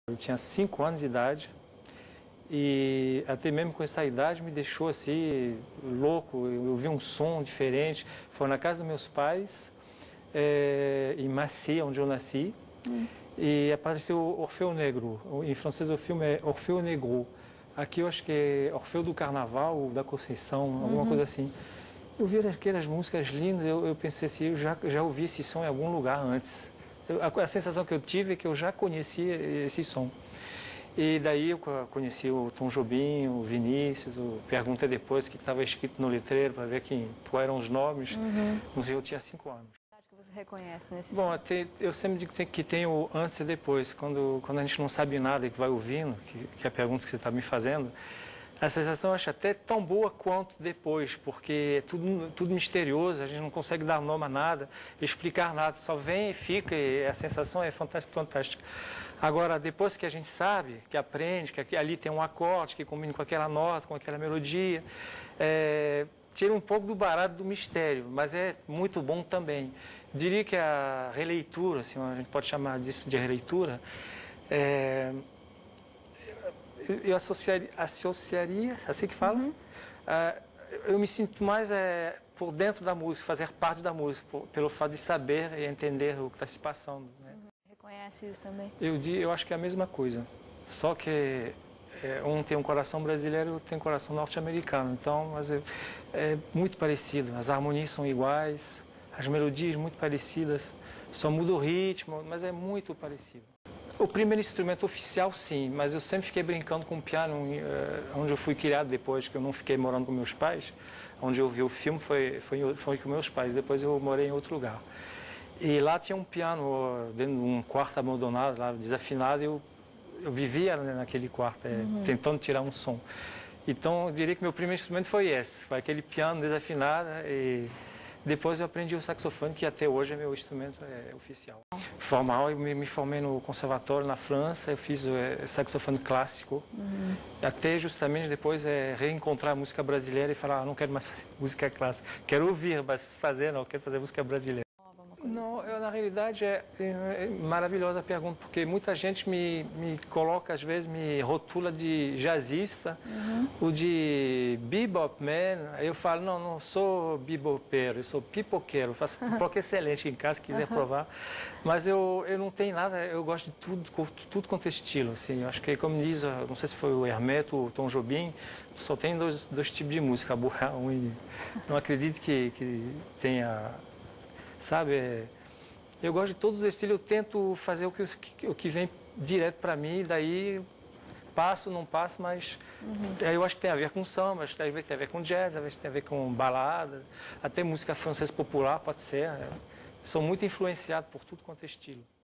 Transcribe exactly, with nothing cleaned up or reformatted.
Eu tinha cinco anos de idade e até mesmo com essa idade me deixou assim louco. Eu ouvi um som diferente. Foi na casa dos meus pais, é, em Massy, onde eu nasci, hum. e apareceu Orfeu Negro. Em francês o filme é Orfeu Negro. Aqui eu acho que é Orfeu do Carnaval ou da Conceição, alguma uhum. coisa assim. Eu vi aquelas músicas lindas, eu, eu pensei assim, eu já, já ouvi esse som em algum lugar antes. Eu, a, a sensação que eu tive é que eu já conhecia esse som. E daí eu conheci o Tom Jobim, o Vinícius, o Pergunta Depois, que estava escrito no letreiro para ver quem, quais eram os nomes. Uhum. Eu tinha cinco anos. Que você reconhece nesse Bom, som? Até, eu sempre digo que tem o antes e depois. Quando, quando a gente não sabe nada e que vai ouvindo, que, que é a pergunta que você está me fazendo, a sensação eu acho até tão boa quanto depois, porque é tudo, tudo misterioso, a gente não consegue dar nome a nada, explicar nada, só vem e fica, e a sensação é fantástica, fantástica. Agora, depois que a gente sabe, que aprende, que ali tem um acorde, que combina com aquela nota, com aquela melodia, é, tira um pouco do barato do mistério, mas é muito bom também. Diria que a releitura, assim, a gente pode chamar disso de releitura, é, eu associaria, associaria, assim que fala, uhum. uh, eu me sinto mais é, por dentro da música, fazer parte da música, por, pelo fato de saber e entender o que está se passando. Né? Uhum. Reconhece isso também? Eu, eu acho que é a mesma coisa, só que é, um tem um coração brasileiro e outro tem um coração norte-americano, então mas é, é muito parecido, as harmonias são iguais, as melodias muito parecidas, só muda o ritmo, mas é muito parecido. O primeiro instrumento oficial, sim, mas eu sempre fiquei brincando com o piano, onde eu fui criado depois, que eu não fiquei morando com meus pais. Onde eu vi o filme foi, foi, foi com meus pais, depois eu morei em outro lugar. E lá tinha um piano dentro de um quarto abandonado, lá, desafinado, e eu, eu vivia naquele quarto, é, uhum. tentando tirar um som. Então, eu diria que meu primeiro instrumento foi esse, foi aquele piano desafinado, e depois eu aprendi o saxofone, que até hoje é meu instrumento é, oficial. Formal, eu me, me formei no conservatório na França, eu fiz é, saxofone clássico, uhum. até justamente depois é, reencontrar a música brasileira e falar, ah, não quero mais fazer música clássica, quero ouvir, mas fazer não, quero fazer música brasileira. Não, eu, na realidade é, é maravilhosa a pergunta, porque muita gente me, me coloca, às vezes, me rotula de jazzista, uhum. ou de bebop man. Eu falo, não, não sou bebopeiro, eu sou pipoqueiro, faço pipoca excelente em casa, se quiser uhum. provar. Mas eu, eu não tenho nada, eu gosto de tudo, tudo quanto é estilo. Assim, eu acho que, como diz, não sei se foi o Hermeto ou o Tom Jobim, só tem dois, dois tipos de música, boa e não acredito que, que tenha... Sabe, eu gosto de todos os estilos, eu tento fazer o que, o que vem direto para mim, daí passo, não passo, mas uhum. eu acho que tem a ver com samba, às vezes tem a ver com jazz, às vezes tem a ver com balada, até música francesa popular pode ser. Sou muito influenciado por tudo quanto é estilo.